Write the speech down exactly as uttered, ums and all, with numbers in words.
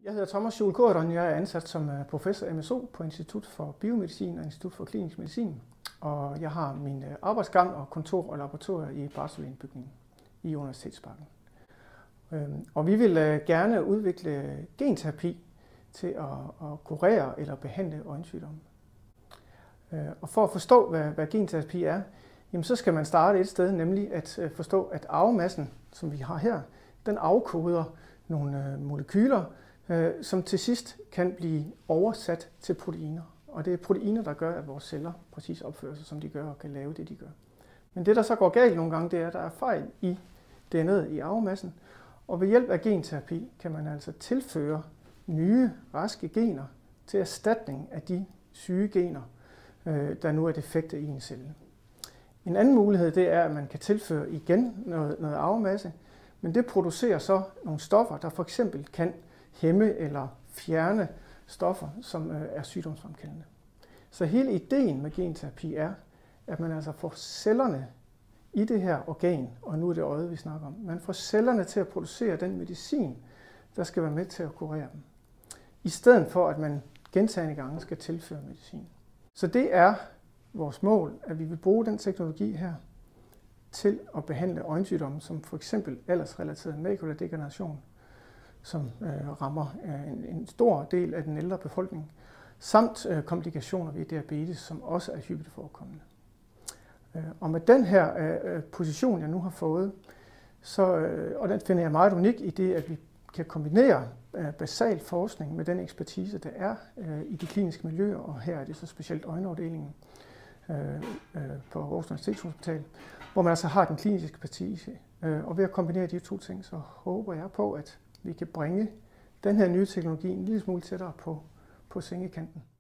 Jeg hedder Thomas Schul Corydon. Jeg er ansat som professor M S O på Institut for Biomedicin og Institut for Klinisk Medicin. Og jeg har min arbejdsgang og kontor og laboratorier i Barcelona-bygningen i Universitetsparken. Og vi vil gerne udvikle genterapi til at kurere eller behandle øjensygdomme. Og for at forstå, hvad, hvad genterapi er, jamen så skal man starte et sted, nemlig at forstå, at arvemassen, som vi har her, den afkoder nogle molekyler, som til sidst kan blive oversat til proteiner. Og det er proteiner, der gør, at vores celler præcis opfører sig, som de gør, og kan lave det, de gør. Men det, der så går galt nogle gange, det er, at der er fejl i D N A'et i arvemassen. Og ved hjælp af genterapi kan man altså tilføre nye, raske gener til erstatning af de syge gener, der nu er defekte i en celle. En anden mulighed, det er, at man kan tilføre igen noget, noget arvemasse, men det producerer så nogle stoffer, der for eksempel kan hæmme eller fjerne stoffer, som er sygdomsfremkaldende. Så hele ideen med genterapi er, at man altså får cellerne i det her organ, og nu er det øjet, vi snakker om, man får cellerne til at producere den medicin, der skal være med til at kurere dem, i stedet for at man gentagne gange skal tilføre medicin. Så det er vores mål, at vi vil bruge den teknologi her til at behandle øjensygdomme, som for eksempel aldersrelateret makuladegeneration, som øh, rammer øh, en, en stor del af den ældre befolkning, samt øh, komplikationer ved diabetes, som også er hyppigt forekommende. Øh, og med den her øh, position, jeg nu har fået, så, øh, og den finder jeg meget unik i det, at vi kan kombinere øh, basal forskning med den ekspertise, der er øh, i de kliniske miljøer, og her er det så specielt øjenafdelingen øh, øh, på Aarhus Universitetshospital, hvor man altså har den kliniske ekspertise. Øh, og ved at kombinere de to ting, så håber jeg på, at vi kan bringe den her nye teknologi en lille smule tættere på, på sengekanten.